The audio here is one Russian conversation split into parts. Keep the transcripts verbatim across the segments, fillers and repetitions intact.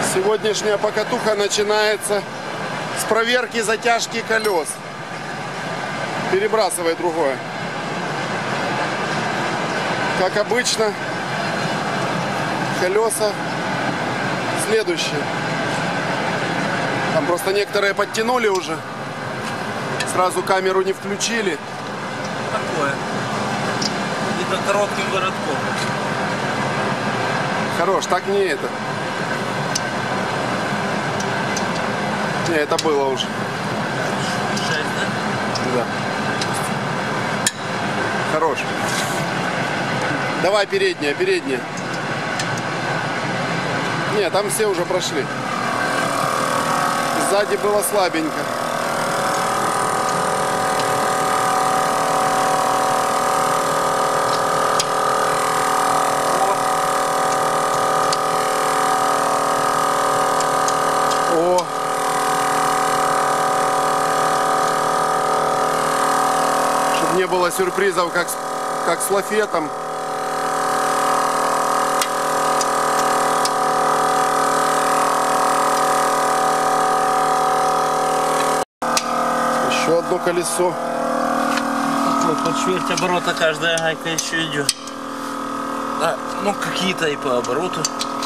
Сегодняшняя покатуха начинается с проверки затяжки колес. Перебрасывай другое. Как обычно, колеса следующие. Там просто некоторые подтянули уже. Сразу камеру не включили. Такое. Это коротким городком. Хорош, так не это. Не, это было уже. шесть, да? Да. Хорош. Давай передняя, передняя. Не, там все уже прошли. Сзади было слабенько. О. Чтобы не было сюрпризов, как, как с лафетом. Еще одно колесо. Под четверть оборота каждая гайка еще идет. Да, ну какие-то и по обороту.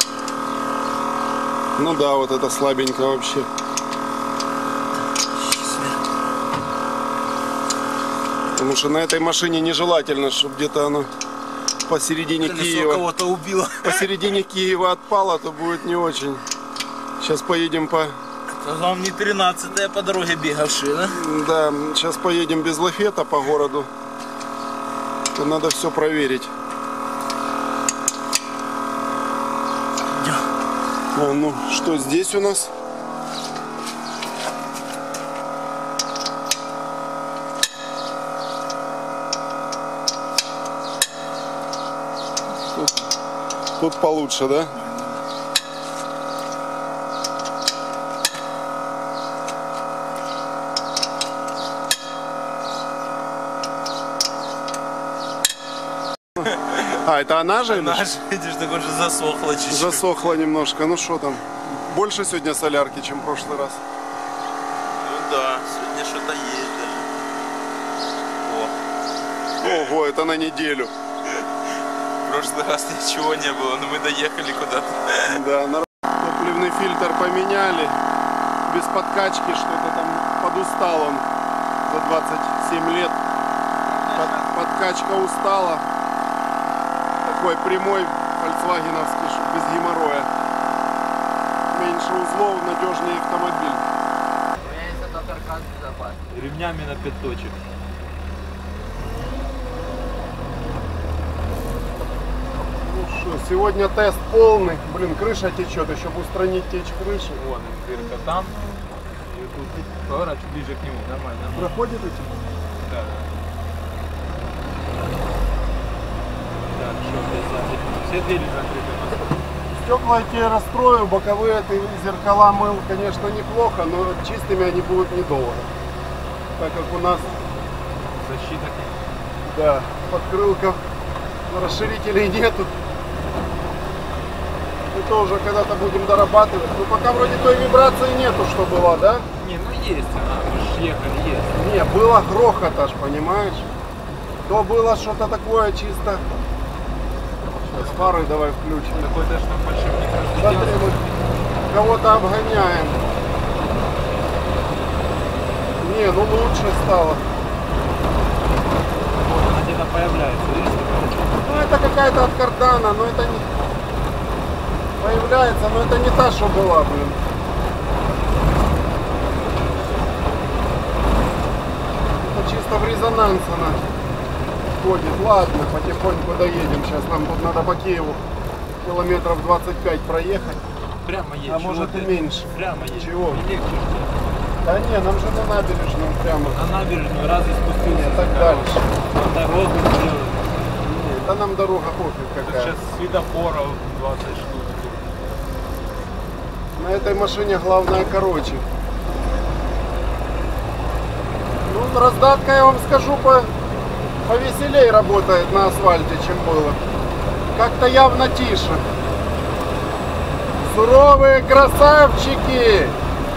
Ну да, вот это слабенько вообще. Потому что на этой машине нежелательно, чтобы где-то оно посередине Колесо Киева. кого-то убило. Посередине Киева отпало, то будет не очень. Сейчас поедем по... Вам не тринадцатая по дороге бегавшие, да? Да, сейчас поедем без лафета по городу. То надо все проверить. О, ну, что здесь у нас? Тут, тут получше, да? А, это она же? Она же, видишь, так уже засохла чуть-чуть. Засохла немножко. Ну что там? Больше сегодня солярки, чем в прошлый раз. Ну да, сегодня что-то есть даже. О. Ого, это на неделю. В прошлый раз ничего не было, но мы доехали куда-то. Да, на... топливный фильтр поменяли. Без подкачки что-то там подустал он за двадцать семь лет. Под... Подкачка устала. Такой прямой фольксвагеновский, чтобы без геморроя. Меньше узлов, надежнее автомобиль. Ремнями на пять точек. Ну что, сегодня тест полный. Блин, крыша течет, еще бы устранить течь крыши. Вон дырка там. И тут поворачивай ближе к нему. Нормально. Проходит эти? Да. Так, что здесь сзади? Все двери закрыты. Стекла эти я расстрою, боковые ты зеркала мыл, конечно, неплохо, но чистыми они будут недолго. Так как у нас Защита. да, подкрылков расширителей нету. И то уже когда-то будем дорабатывать. Ну пока вроде той вибрации нету, что была, да? Не, ну есть она, мы же ехали, есть. Не, было грохот аж, понимаешь? То было что-то такое чисто. Сейчас фары давай включим. Такой даже там подшипник Смотри, разлетелся. мы кого-то обгоняем. Не, ну лучше стало. Вот она где-то появляется, видишь? Ну это какая-то от кардана, но это не... Появляется, но это не та, что была, блин. Это чисто в резонанс она ходит. Ладно, потихоньку доедем. Сейчас нам тут надо по Киеву километров двадцать пять проехать. Прямо едешь. А может и меньше. Прямо едешь. Чего? И легче. Да не, нам же на набережную прямо. На набережную раз и спустился. Так дальше. На дорогу сделали. Нет, да нам дорога пофиг какая. Сейчас светофоров двадцать штук. На этой машине главное короче. Ну, раздатка, я вам скажу, по повеселее работает на асфальте, чем было. Как-то явно тише. Суровые красавчики!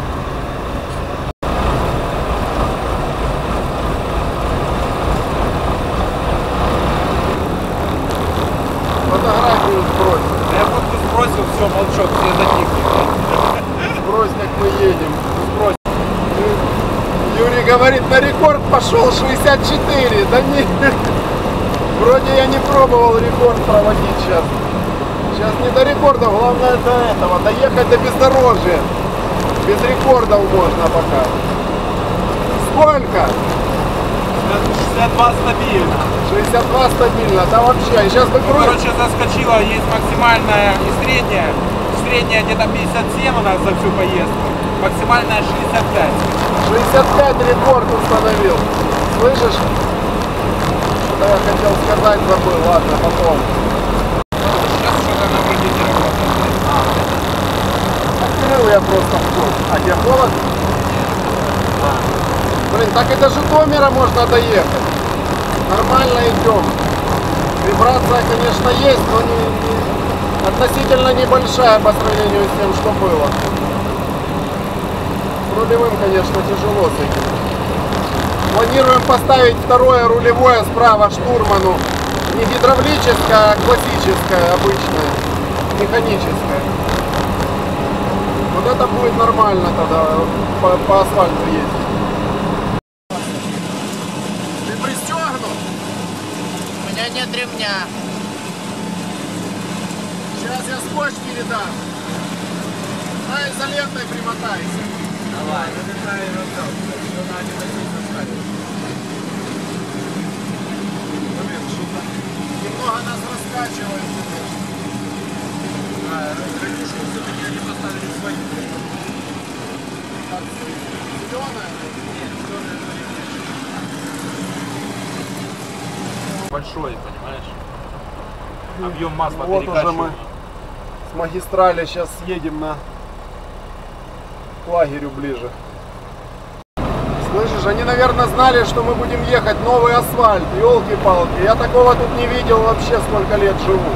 Фотографию сбрось. Я просто сбросил, все, молчок, все затихли. Сбрось, как мы едем. Сбрось. Юрий говорит, на рекорд пошел шестьдесят четыре. Да нет. Вроде я не пробовал рекорд проводить сейчас. Сейчас не до рекорда, главное до этого. Доехать до бездорожья. Без рекордов можно пока. Сколько? шестьдесят два стабильно. шестьдесят два стабильно, да вообще. И сейчас бы Ну, короче, заскочила, есть максимальная и средняя. Средняя где-то пятьдесят семь у нас за всю поездку. Максимальная шестьдесят пять. шестьдесят пять рекорд установил. Слышишь? Что я хотел сказать, забыл. Ладно, потом. Сейчас что-то на вроде не работает. Открыл я просто вход. А где холод? Блин, так и до Житомира можно доехать. Нормально идем. Вибрация, конечно, есть, но не, не- относительно небольшая по сравнению с тем, что было. С рулевым, конечно, тяжело с этим. Планируем поставить второе рулевое справа штурману. Не гидравлическое, а классическое, обычное, механическое. Вот это будет нормально тогда по, по асфальту ездить. Ты пристегнут? У меня нет ремня. Сейчас я скотч передам. На изолентой примотайся. Давай. Блин, что-то немного нас раскачивает. Радишу все-таки они поставили свою. Так, зеленая? Большой, понимаешь? Объем масла Вот уже мы перекачиваем. с магистрали сейчас съедем на к лагерю ближе. Слышишь, они, наверное, знали, что мы будем ехать новый асфальт. Ёлки-палки, я такого тут не видел вообще, сколько лет живу.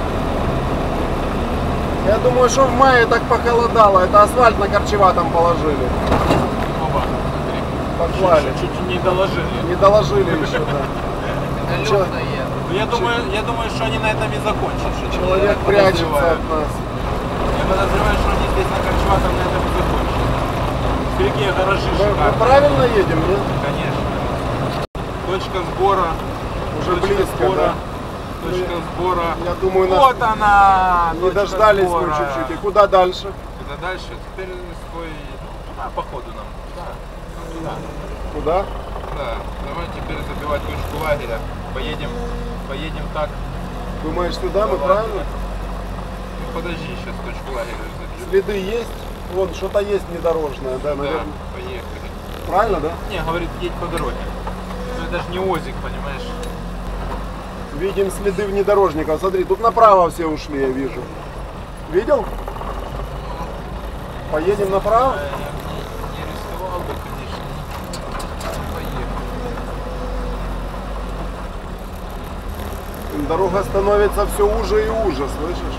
Я думаю, что в мае так похолодало. Это асфальт на Корчеватом положили. Оба, смотри. Поклали. Чуть, чуть не доложили. Не доложили еще, да. Это Чё? лёгко еду. Ну, я думаю, я думаю, что они на этом и закончат. Что Человек я прячется подозреваю. от нас. Я подозреваю, что они здесь на Корчеватом на этом и закончат. Какие гаражи Мы, мы шикарные. правильно едем, нет? Конечно. Точка сбора. Уже точка близко, сбора, да. Точка сбора. Я думаю, нас Вот она! не точка дождались мы сбора. чуть-чуть. И куда дальше? Куда дальше? Теперь свой... А, походу нам. Да. Да. Куда? Да. Давай теперь забивать точку лагеря. Поедем, поедем так. Думаешь, туда мы Ладно. правильно? Ну, подожди, сейчас точку лагеря забью. Следы есть? Вон что-то есть внедорожное, да, Да, наверное. поехали. Правильно, да? Не, говорит, едь по дороге. Ну это же не озик, понимаешь? Видим следы внедорожников. Смотри, тут направо все ушли, я вижу. Видел? Поедем направо? Я не, не рисковал бы, конечно. Поехали. Дорога становится все уже и уже, слышишь?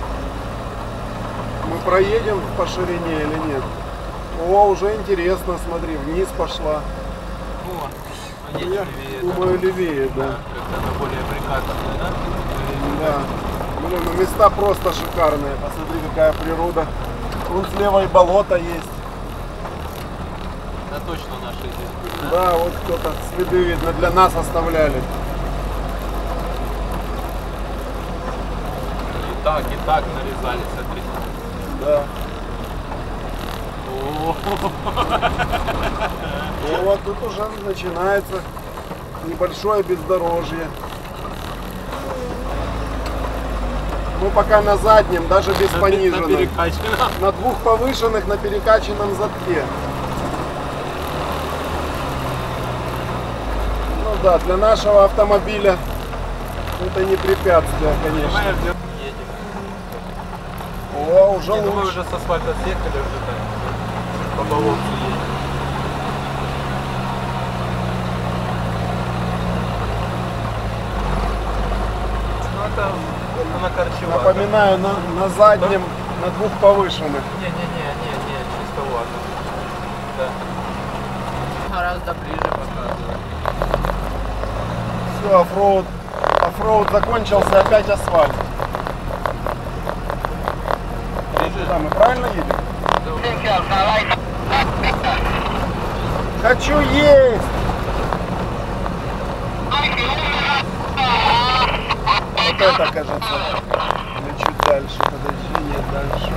Мы проедем по ширине или нет? О, уже интересно, смотри, вниз пошла. О, а нет, Я левее, да? думаю, левее, да. Как-то она более прикатанная, да? Да. Блин, ну места просто шикарные. Посмотри, какая природа. Вон слева и болото есть. Да точно наши здесь были, да? Да, вот кто-то следы, видно, для нас оставляли. И так, и так нарезали, смотри. Да. О, Ну вот тут уже начинается небольшое бездорожье. Мы пока на заднем, даже без на пе- на пониженном. перекачке. На двух повышенных, на перекачанном задке. Ну да, для нашего автомобиля это не препятствие, конечно. Понимаешь, где едем? О, уже Я думаю, лучше. уже с асфальта съехали уже так. По болоту едем. Ну это, это на Корчеватом. Напоминаю, на, на заднем На двух повышенных. Не-не-не-не-не, чисто вот. Да. Гораздо ближе показывает. Все, оффроуд, оффроуд закончился, опять асфальт. Да, мы правильно едем? Хочу есть! Вот это, кажется, или чуть дальше, подожди, нет, дальше.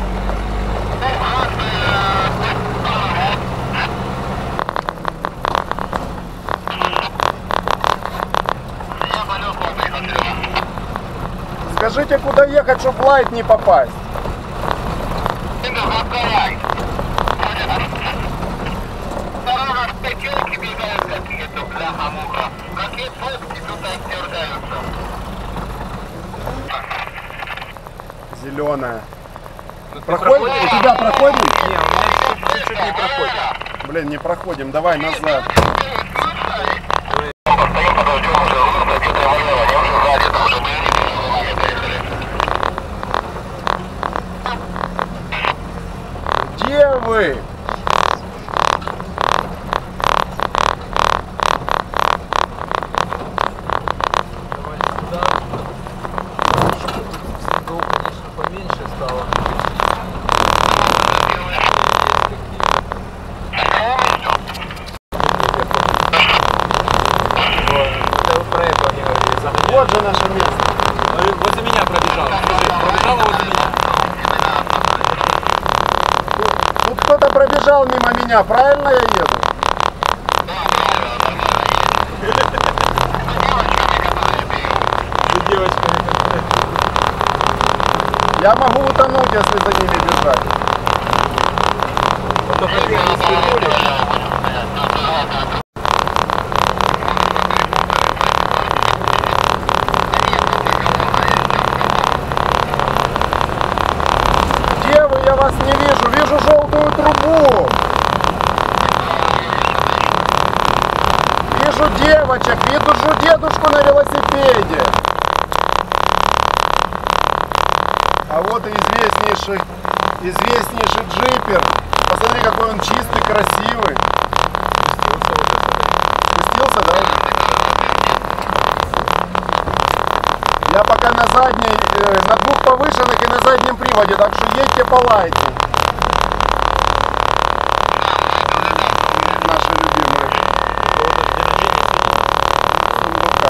Скажите, куда ехать, чтобы в лайт не попасть? Зеленая. Проходит? У тебя проходим? Не, у меня чуть-чуть не проходит. Блин, не проходим. Давай назад. Где вы? Давай сюда. Снегов, конечно, поменьше стало. Вот же наше место. Возле меня пробежал. Пробежал возле меня. Тут кто-то пробежал мимо меня, правильно я еду? Я могу утонуть, если за ними бежать. Где вы? Я вас не вижу. Вижу желтую трубу. Вижу девочек. Вижу дедушку на велосипеде. А вот и известнейший, известнейший джипер. Посмотри, какой он чистый, красивый. Спустился, да? Я пока на задней, э, на двух повышенных и на заднем приводе, так что едьте по лайте. Наши любимые. Сундука.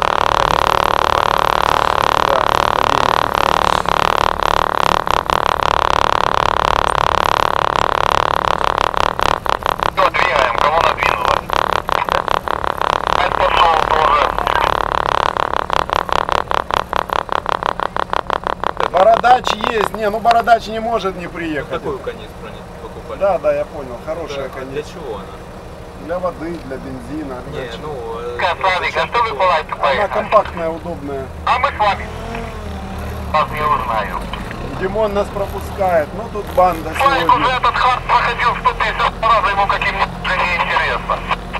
Да, Все, двигаем, кого надвинуло? Пошел тоже. Бородач есть. Не, ну бородач не может не приехать. Какую канистру они покупали? Да, да, я понял. Хорошая, Для конечно. чего она? Для воды, для бензина. Не, для чего. ну... э, Славик, а что вы по лайту Она поехали? компактная, удобная. А мы с вами. Вас не узнаю. Димон нас пропускает. Ну тут банда Славик уже сегодня. этот хард проходил сто пятьдесят раз, ему каким-нибудь уже неинтересно.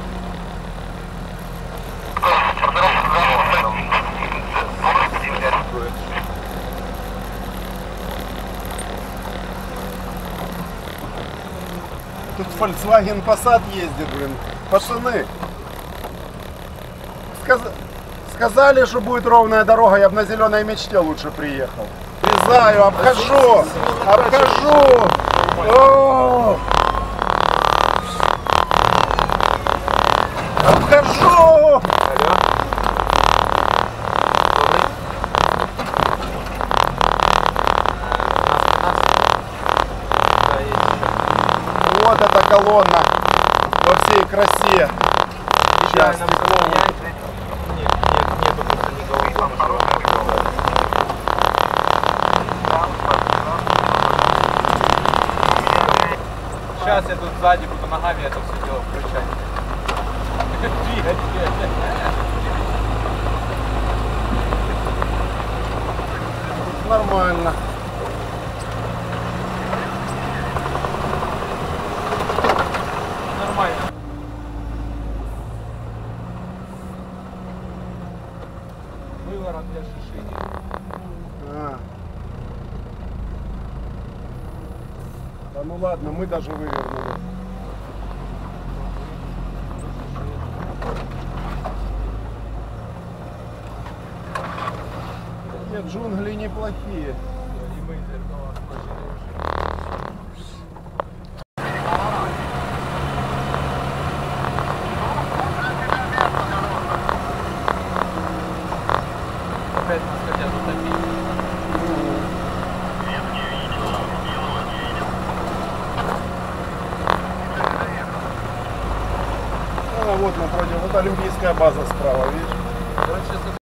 Тут Volkswagen Passat ездит, блин. Пацаны. сказ- Сказали, что будет ровная дорога, я бы на зеленой мечте лучше приехал. Влезаю, обхожу, обхожу. О! Обхожу. Вот эта колонна во всей красе. Сейчас, секунду. Сейчас я тут сзади буду ногами это все дело включать. Двигать. Нормально. Нормально. Выворот для шиши. А. Да ну ладно, мы даже вывернули. Нет, джунгли неплохие. Опять нас хотят утопить. А вот напротив, вот олимпийская база справа, видишь?